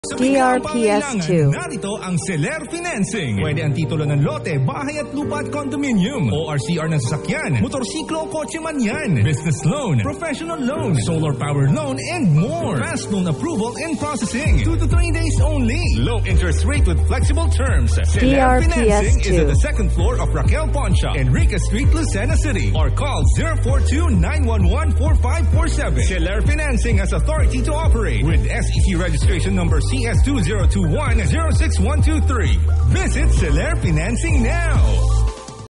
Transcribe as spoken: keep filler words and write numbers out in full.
D R P S two. Narito ang Celer Financing. Pwede ang titulo ng lote, bahay at lupa at condominium, O R C R ng sasakyan, motorsiklo o kotse man yan, business loan, professional loan, solar power loan, and more. Fast loan approval and processing. Two to three days only. Low interest rate with flexible terms. Celer Financing is at the second floor of Raquel Poncha, Enrique Street, Lucena City. Or call zero four two, nine one one, four five four seven. Celer Financing has authority to operate with S E C registration number C S two zero two one zero six one two three. Visit Celer Financing now.